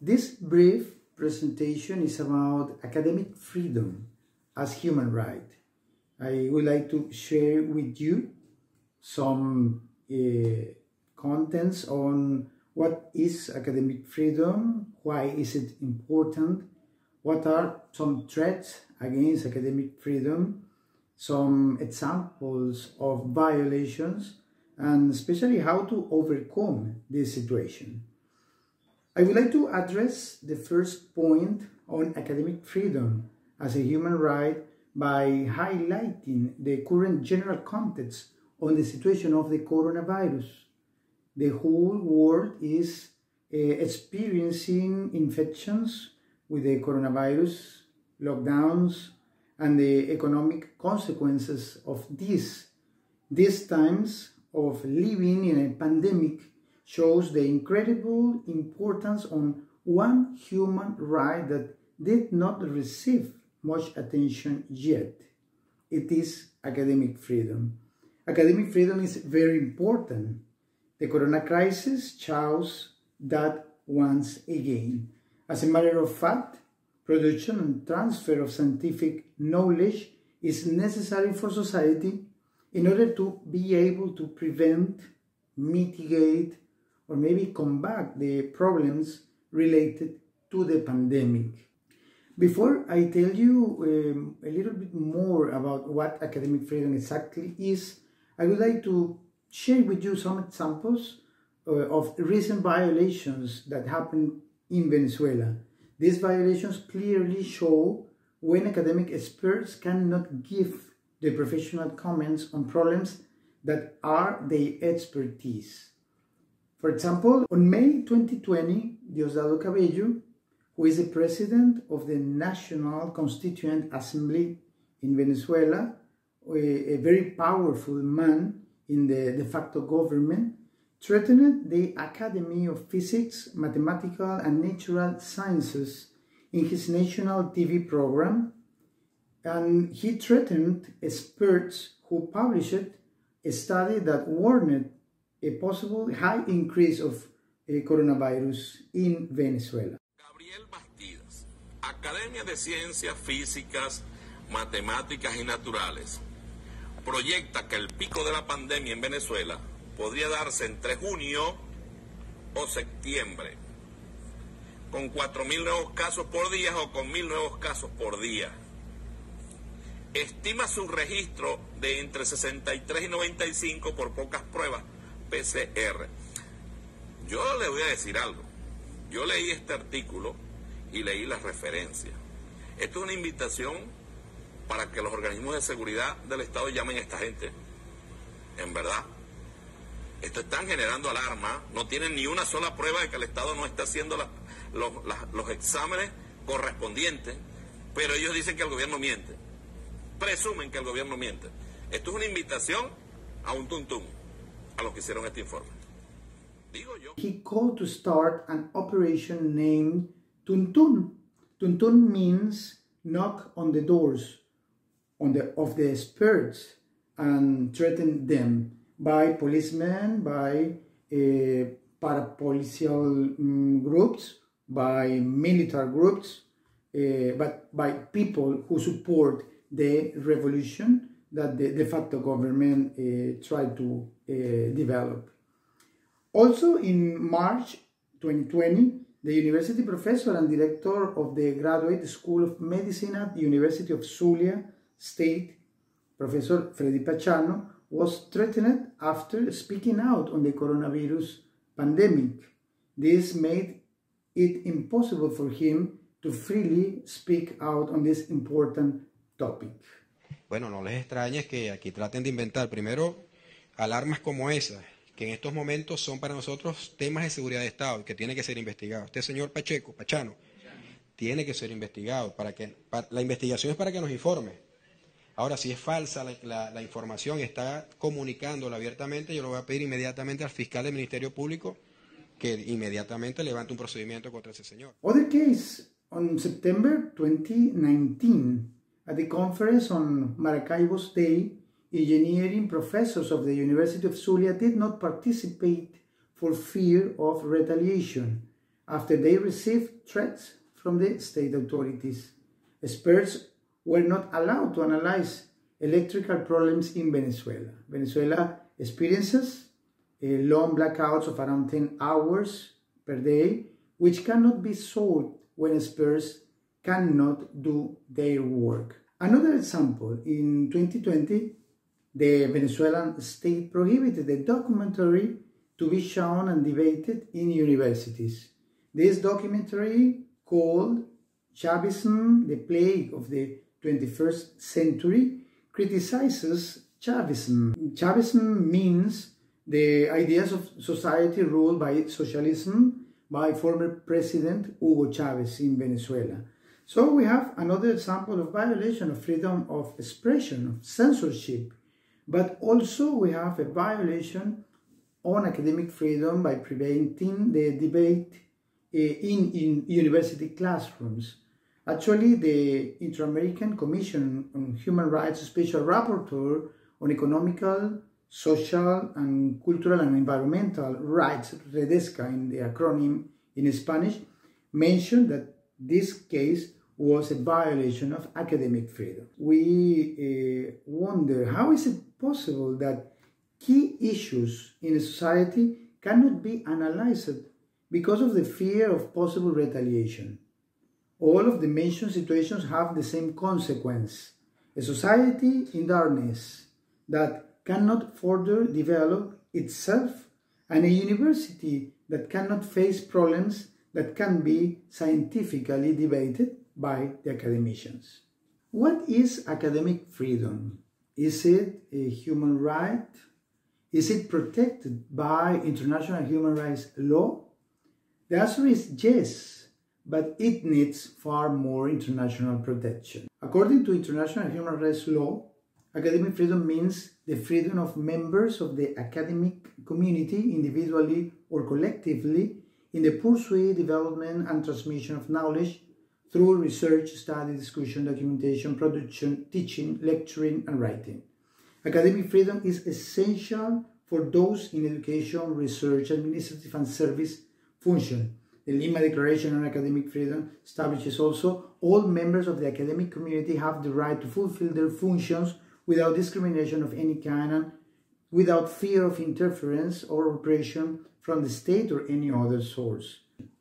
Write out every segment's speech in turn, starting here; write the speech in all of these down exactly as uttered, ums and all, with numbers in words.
This brief presentation is about academic freedom as human right. I would like to share with you some uh, contents on what is academic freedom, why is it important, what are some threats against academic freedom, some examples of violations, and especially how to overcome this situation. I would like to address the first point on academic freedom as a human right by highlighting the current general context on the situation of the coronavirus. The whole world is uh, experiencing infections with the coronavirus, lockdowns, and the economic consequences of this. These times of living in a pandemic shows the incredible importance on one human right that did not receive much attention yet. It is academic freedom. Academic freedom is very important. The corona crisis shows that once again. As a matter of fact, production and transfer of scientific knowledge is necessary for society in order to be able to prevent, mitigate, or maybe combat the problems related to the pandemic. Before I tell you um, a little bit more about what academic freedom exactly is, I would like to share with you some examples uh, of recent violations that happened in Venezuela. These violations clearly show when academic experts cannot give the professional comments on problems that are their expertise. For example, on May twenty twenty, Diosdado Cabello, who is the president of the National Constituent Assembly in Venezuela, a, a very powerful man in the de facto government, threatened the Academy of Physics, Mathematical and Natural Sciences in his national T V program, and he threatened experts who published a study that warned a possible high increase of uh, coronavirus in Venezuela. Gabriel Bastidas, Academia de Ciencias Físicas, Matemáticas y Naturales, proyecta que el pico de la pandemia en Venezuela podría darse entre junio o septiembre, con cuatro mil nuevos casos por día o con mil nuevos casos por día. Estima su registro de entre sesenta y tres y noventa y cinco por pocas pruebas P C R. Yo le voy a decir algo. Yo leí este artículo y leí las referencias. Esto es una invitación para que los organismos de seguridad del Estado llamen a esta gente. En verdad, esto están generando alarma, no tienen ni una sola prueba de que el Estado no está haciendo la, los, la, los exámenes correspondientes, pero ellos dicen que el gobierno miente, presumen que el gobierno miente. Esto es una invitación a un tuntún, a los que hicieron este informe. Digo yo. He called to start an operation named Tuntun. Tuntun means knock on the doors on the, of the experts and threaten them by policemen, by uh, parapolicial um, groups, by military groups, uh, but by people who support the revolution that the de facto government uh, tried to uh, develop. Also in March twenty twenty, the university professor and director of the Graduate School of Medicine at the University of Zulia State, Professor Freddy Pachano, was threatened after speaking out on the coronavirus pandemic. This made it impossible for him to freely speak out on this important topic. Bueno, no les extrañes que aquí traten de inventar primero alarmas como esas, que en estos momentos son para nosotros temas de seguridad de Estado y que tienen que ser investigados. Este señor Pacheco, Pachano, tiene que ser investigado. Para que, para, la investigación es para que nos informe. Ahora, si es falsa la, la, la información y está comunicándola abiertamente, yo lo voy a pedir inmediatamente al fiscal del Ministerio Público que inmediatamente levante un procedimiento contra ese señor. Other case, on September twenty nineteen, at the conference on Maracaibo's Day, engineering professors of the University of Zulia did not participate for fear of retaliation. after they received threats from the state authorities. Experts were not allowed to analyze electrical problems in Venezuela. Venezuela experiences uh, long blackouts of around ten hours per day, which cannot be solved when experts cannot do their work. Another example, in twenty twenty, the Venezuelan state prohibited a documentary to be shown and debated in universities. This documentary, called Chavism, the Plague of the twenty-first century, criticizes Chavism. Chavism means the ideas of society ruled by socialism by former President Hugo Chavez in Venezuela. So we have another example of violation of freedom of expression, of censorship, but also we have a violation on academic freedom by preventing the debate uh, in, in university classrooms. Actually, the Inter-American Commission on Human Rights Special Rapporteur on Economical, Social, and Cultural and Environmental Rights, REDESCA in the acronym in Spanish, mentioned that this case was a violation of academic freedom. We uh, wonder, how is it possible that key issues in a society cannot be analyzed because of the fear of possible retaliation? All of the mentioned situations have the same consequence: a society in darkness that cannot further develop itself, and a university that cannot face problems that can be scientifically debated by the academicians. What is academic freedom? Is it a human right? Is it protected by international human rights law? The answer is yes, but it needs far more international protection. According to international human rights law, academic freedom means the freedom of members of the academic community, individually or collectively, in the pursuit, development, and transmission of knowledge through research, study, discussion, documentation, production, teaching, lecturing, and writing. Academic freedom is essential for those in education, research, administrative, and service function. The Lima Declaration on Academic Freedom establishes also all members of the academic community have the right to fulfill their functions without discrimination of any kind and without fear of interference or oppression from the state or any other source.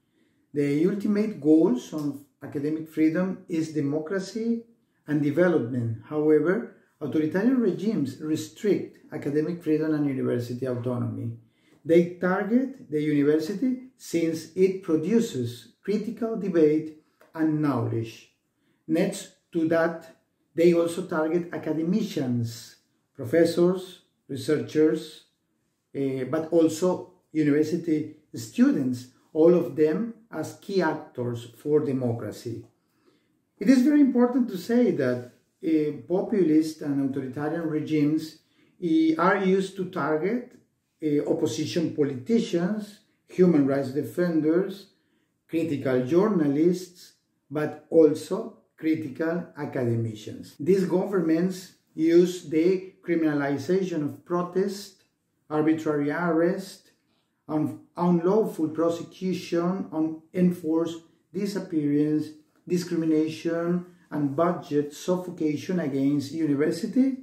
The ultimate goals of academic freedom is democracy and development. However, authoritarian regimes restrict academic freedom and university autonomy. They target the university since it produces critical debate and knowledge. Next to that, they also target academicians, professors, researchers, uh, but also university students, all of them as key actors for democracy. It is very important to say that uh, populist and authoritarian regimes uh, are used to target uh, opposition politicians, human rights defenders, critical journalists, but also critical academicians. These governments use the criminalization of protest, arbitrary arrest, un unlawful prosecution, unenforced disappearance, discrimination, and budget suffocation against university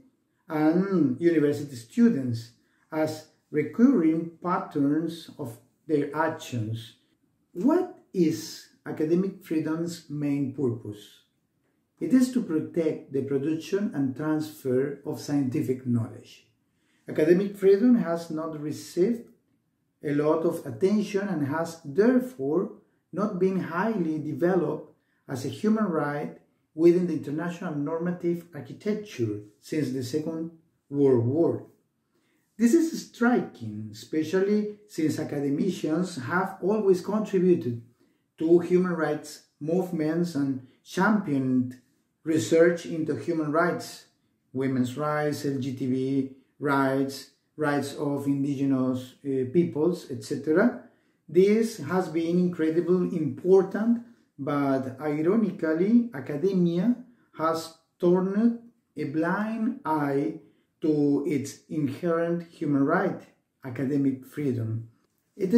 and university students as recurring patterns of their actions. What is academic freedom's main purpose? It is to protect the production and transfer of scientific knowledge. Academic freedom has not received a lot of attention and has therefore not been highly developed as a human right within the international normative architecture since the Second World War. This is striking, especially since academicians have always contributed to human rights movements and championed research into human rights, women's rights, L G B T rights, rights of indigenous uh, peoples, et cetera. This has been incredibly important, but ironically, academia has turned a blind eye to its inherent human right, academic freedom. It is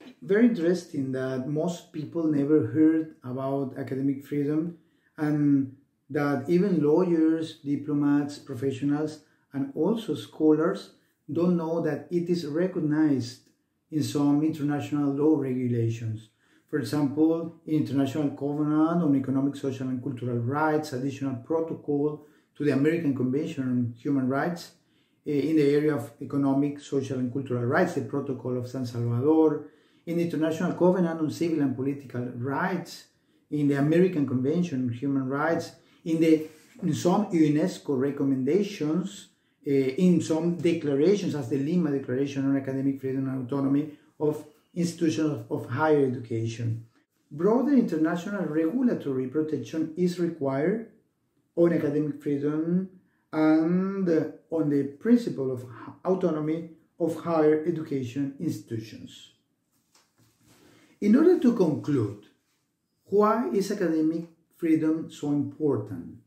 very interesting that most people never heard about academic freedom, and that even lawyers, diplomats, professionals, and also scholars don't know that it is recognized in some international law regulations. For example, in International Covenant on Economic, Social, and Cultural Rights, additional protocol to the American Convention on Human Rights, in the area of economic, social, and cultural rights, the Protocol of San Salvador, in the International Covenant on Civil and Political Rights, in the American Convention on Human Rights, in, the, in some UNESCO recommendations, uh, in some declarations, as the Lima Declaration on Academic Freedom and Autonomy of Institutions of, of Higher Education. Broader international regulatory protection is required on academic freedom and on the principle of autonomy of higher education institutions. In order to conclude, why is academic freedom so important?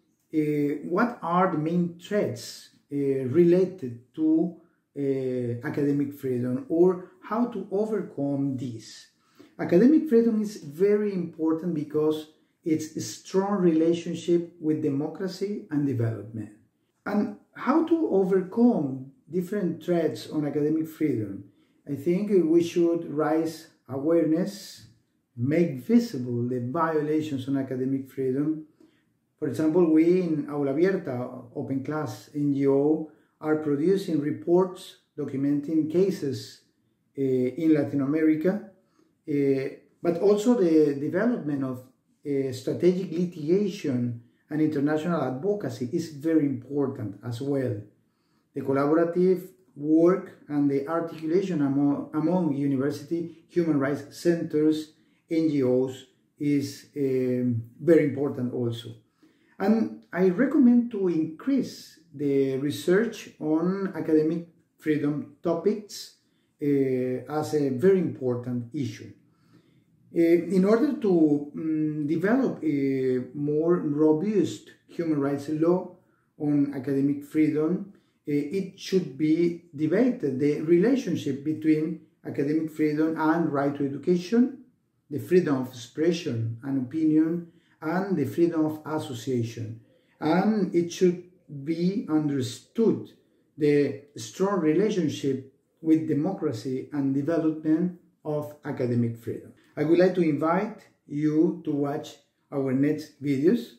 Uh, what are the main threats uh, related to uh, academic freedom, or how to overcome this? Academic freedom is very important because it's a strong relationship with democracy and development. And how to overcome different threats on academic freedom? I think we should raise awareness, make visible the violations on academic freedom. For example, we in Aula Abierta, Open Class N G O, are producing reports documenting cases uh, in Latin America, uh, but also the development of uh, strategic litigation and international advocacy is very important as well. The collaborative work and the articulation among, among university human rights centers, N G Os, is um, very important also. And I recommend to increase the research on academic freedom topics uh, as a very important issue. Uh, in order to um, develop a more robust human rights law on academic freedom, uh, it should be debated the relationship between academic freedom and right to education, the freedom of expression and opinion, and the freedom of association. And it should be understood the strong relationship with democracy and development of academic freedom. I would like to invite you to watch our next videos.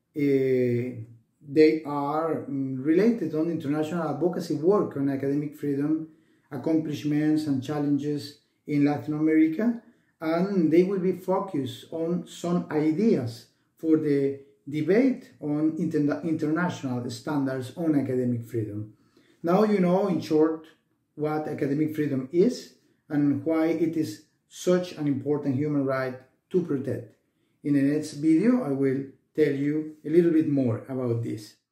Uh, they are related on international advocacy work on academic freedom, accomplishments and challenges in Latin America, and they will be focused on some ideas for the debate on inter international standards on academic freedom. Now you know in short what academic freedom is and why it is such an important human right to protect. In the next video I will tell you a little bit more about this.